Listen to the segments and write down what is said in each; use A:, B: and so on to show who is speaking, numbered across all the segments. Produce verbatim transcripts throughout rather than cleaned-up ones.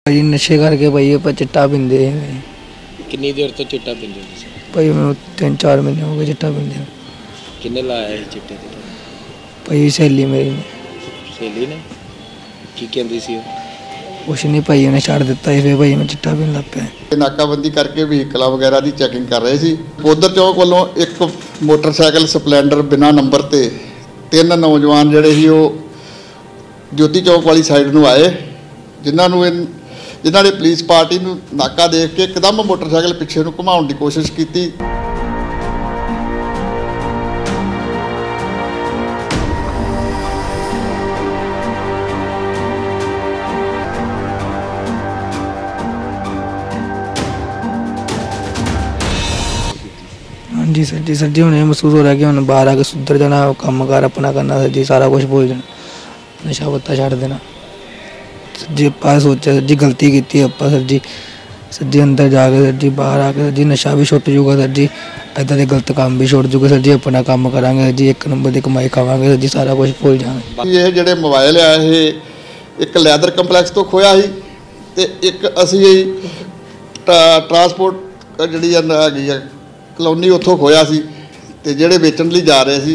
A: भाई नशे करके भाई आप चिट्टा पींदे
B: कितनी देर तो चिट्टा पींदे तुसीं?
A: भाई मैं तीन चार महीने हो गए चिट्टा पींदे।
B: किन्ने लाया है चिट्टे ते?
A: भाई सहेली मेरी ने।
B: सहेली ने की कहंदी सी?
A: कुछ नहीं भाई उन्हें छड़ दिता ही, फिर भाई मैं चिट्टा पीन लग पिया।
C: नाकाबंदी करके व्हीकल वगैरह की चैकिंग कर रहे थे। उधर चौक वालों एक मोटरसाइकिल स्पलैंडर बिना नंबर ते तीन नौजवान जिहड़े सी वो ज्योति चौक वाली साइड नूं आए, जिन्होंने जिन्हों ने पुलिस पार्टी नूं नाका देख के एकदम मोटरसाइकिल पिछे नूं घुमाउण की कोशिश की।
A: हाँ जी सर जी, सर जी हूँ महसूस हो रहा है कि हूँ बाहर आके सुधर जाना, काम कार अपना करना सर जी, सारा कुछ भूल जाना, नशा पत्ता छड़ देना। सर जी आप सोचा सर जी गलती की आप सर जी, सर जी अंदर जाके सर जी बाहर आके सर जी नशा भी छुट जूगा सर जी, इदा के गलत काम भी छुट जूगा सर जी, अपना काम करांगे सर जी, एक नंबर की कमाई खावांगे सर जी, सारा कुछ भूल जाएंगे।
C: ये जोड़े मोबाइल आ ये एक लैदर कंपलैक्स तो खोया ही, ते एक असी ट्रांसपोर्ट जी है कलोनी उत्थों खोया सी, ते जेड़े बेचण लई जा रहे सी।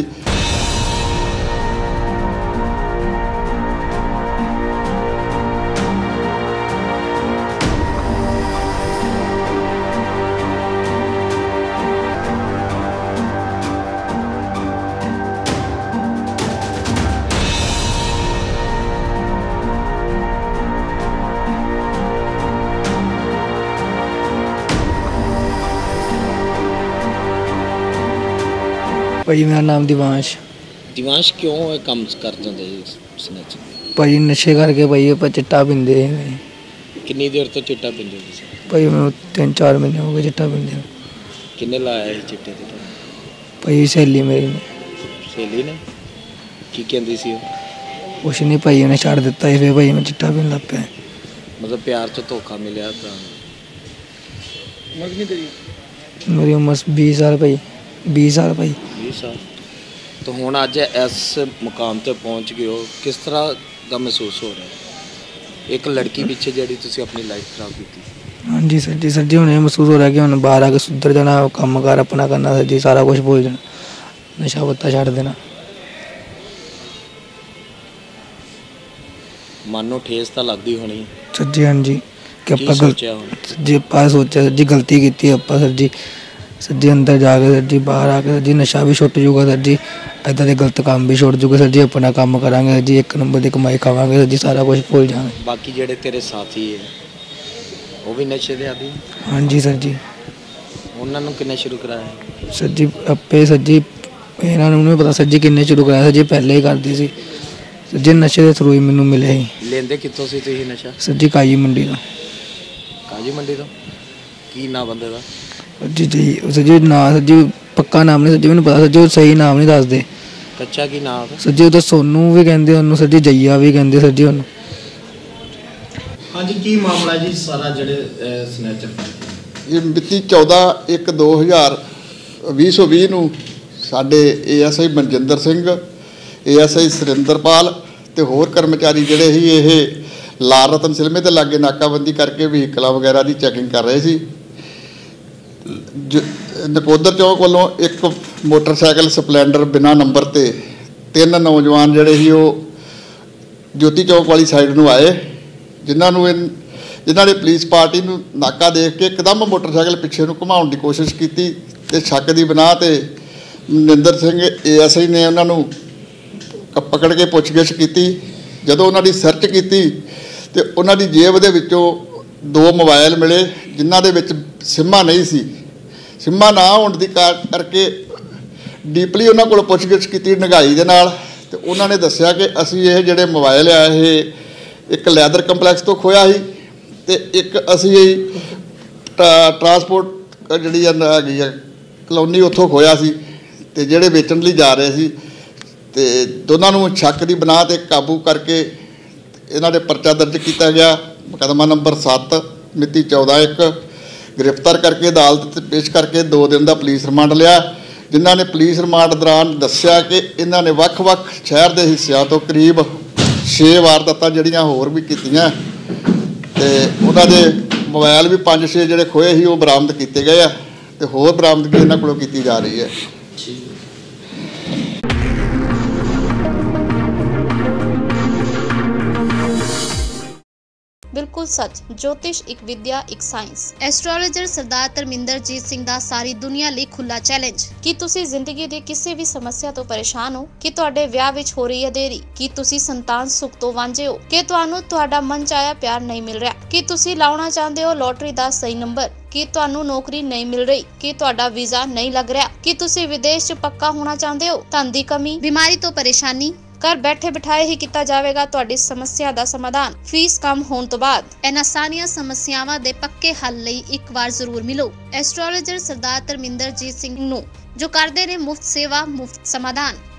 A: भाई मेरा नाम दिवांश।
B: दिवांश क्यों है काम करते हैं स्नैच?
A: भाई नशे करके भाई आप चिट्टा पींदे।
B: कितनी देर तो चिट्टा पींदे तुसीं?
A: भाई मैं तीन चार महीने हो गए चिट्टा पींदे।
B: किन्ने लाया है चिट्टे ते?
A: भाई सहेली मेरी ने।
B: सहेली ने की कहंदी सी?
A: कुछ नहीं भाई उन्हें छड़ दिता ही, फिर भाई मैं चिट्टा पीन लग पिया।
B: मतलब प्यार तो धोखा मिलया था।
A: मेरी उम्र बीस साल भाई, बीस साल भाई।
B: बीस साल तो हुण अज इस मुकाम ते पहुँच गए हो, किस तरह का महसूस हो रहा है? एक लड़की पीछे जिहड़ी तुसीं अपनी लाइफ खराब की।
A: हाँ जी सर जी, सर जी हूँ महसूस हो रहा है कि हूँ बाहर आके सुधर जाना, काम कार अपना करना सर जी, सारा कुछ भूल जाना, नशा पत्ता छड़ देना।
B: मन नूं ठेस तो लगदी होनी
A: सर जी? हाँ जी कि आप गलत सर जी आप सोचा सर जी गलती की आप सर जी, सर जी अंदर जाके सर जी बाहर आके सर जी नशा भी छुट जूगा सर जी, इदा के गलत काम भी छुट जूगा सर जी, अपना काम करांगे सर जी, एक नंबर की कमाई खावांगे सर जी, सारा कुछ भूल जाएंगे।
B: बाकी जेडे तेरे साथी है वो भी नशे दे आदी?
A: हाँ जी सर जी।
B: उन्होंने किन्ने शुरू कराया?
A: सर जी आपे सर जी इन्होंने नहीं पता सर जी किन्ने शुरू कराया, सर जी पहले ही करती सी सर जी, नशे के थ्रू ही मैनू मिले ही।
B: लेंदे कित्थों सी तुसीं नशा?
A: सर जी काजी मंडी का।
B: काजी मंडी तो की ना बंदे दा?
A: जी जी सर जी ना सर जी पक्का नाम नहीं सर जी, मैंने पता सर जी सही नाम नहीं दसदे।
B: कच्चा की नाम
A: सर जी उधर सोनू भी कहते उन्होंने सर जी, जइया भी कहते सर जी उन्होंने।
B: हाँ जी की मामला जी सारा जेडे स्नैचर?
C: ये मिति चौदह एक दो हज़ार भी सौ भी नूं साडे A S I Manjinder Singh, A S I Surinderpal ते होर कर्मचारी जिहड़े ही ये लाल रतन सिलमे ते लागे नाकाबंदी करके व्हीकल वगैरह की चैकिंग कर रहे थे। नकोदर चौक वालों एक मोटरसाइकिल स्पलैंडर बिना नंबर ते तीन नौजवान जिहड़े ही वो ज्योति चौक वाली साइड नूं आए, जिन्होंने जिन्होंने पुलिस पार्टी नूं नाका देख के एकदम मोटरसाइकिल पिछे नूं घुमाउण की कोशिश की, ते शक की बिना ते Maninder Singh A S I ने उन्होंने पकड़ के पुछगिछ की। जदों उन्होंने सर्च की तो उन्होंने जेब दे विचों दो मोबाइल मिले, जिन्हां दे विच सिमा नहीं सी। सिमा ना होने की करके डीपली उन्होंने को पुछगिछ की निगाही दे नाल, ते उन्होंने दस्सिया कि असी ये जिहड़े मोबाइल आ ये एक लैदर कंपलैक्स तो खोया ही, ते एक असी ट्रांसपोर्ट जी है कलोनी उत्थों खोया सी, ते जेड़े बेचण लई जा रहे सी, ते दोनों नूं शक की बिना ते काबू करके इन्हां दे परचा दर्ज किया गया, मुकदमा नंबर सत्त मिति चौदह एक गिरफ्तार करके अदालत पेश करके दो दिन का पुलिस रिमांड लिया, जिन्होंने पुलिस रिमांड दौरान दस्सिया कि इन्होंने वक्-वक् शहर के हिस्सों तो करीब छे वारदातां जिहड़ियां होर भी कीतियां, ਤੇ ਉਹਨਾਂ ਦੇ ਮੋਬਾਈਲ ਵੀ ਪੰਜ ਛੇ ਜਿਹੜੇ ਖੋਏ ਸੀ ਉਹ ਬਰਾਮਦ ਕੀਤੇ ਗਏ ਆ ਤੇ ਹੋਰ ਬਰਾਮਦਗੀ ਇਹਨਾਂ ਕੋਲੋਂ ਕੀਤੀ ਜਾ ਰਹੀ ਹੈ।
D: बिल्कुल सच। ज्योतिष एक विद्या एक साइंस। एस्ट्रोलॉजर सरदार धर्मिंदरजीत सिंह दा सारी दुनिया ਲਈ खुला चैलेंज। ਕੀ ਤੁਸੀਂ ਜ਼ਿੰਦਗੀ ਦੀ ਕਿਸੇ ਵੀ ਸਮੱਸਿਆ ਤੋਂ ਪਰੇਸ਼ਾਨ ਹੋ? ਕਿ ਤੁਹਾਡੇ ਵਿਆਹ ਵਿੱਚ ਹੋ ਰਹੀ ਹੈ ਦੇਰੀ? ਕਿ ਤੁਸੀਂ ਸੰਤਾਨ ਸੁੱਖ ਤੋਂ ਵਾਂਝੇ ਹੋ? ਕਿ ਤੁਹਾਨੂੰ ਤੁਹਾਡਾ ਮਨ ਚਾਹਿਆ ਪਿਆਰ ਨਹੀਂ ਮਿਲ ਰਿਹਾ? ਕਿ ਤੁਸੀਂ ਲਾਉਣਾ ਚਾਹੁੰਦੇ ਹੋ ਲੋਟਰੀ ਦਾ ਸਹੀ ਨੰਬਰ? ਕਿ ਤੁਹਾਨੂੰ ਨੌਕਰੀ ਨਹੀਂ ਮਿਲ ਰਹੀ? ਕਿ ਤੁਹਾਡਾ ਵੀਜ਼ਾ ਨਹੀਂ ਲੱਗ ਰਿਹਾ? ਕਿ ਤੁਸੀਂ ਵਿਦੇਸ਼ 'ਚ ਪੱਕਾ ਹੋਣਾ ਚਾਹੁੰਦੇ ਹੋ? ਧਨ ਦੀ ਕਮੀ, ਬਿਮਾਰੀ ਤੋਂ ਪਰੇਸ਼ਾਨੀ? घर बैठे बिठाए ही किया जाएगा तुहाडी समस्या का समाधान फीस कम होने तो बाद। इन्हां सारियां समस्यावां दे पक्के हल लई एक बार जरूर मिलो एस्ट्रोलॉजर सरदार धर्मिंदरजीत सिंह नूं, जो करदे ने मुफ्त सेवा मुफ्त समाधान।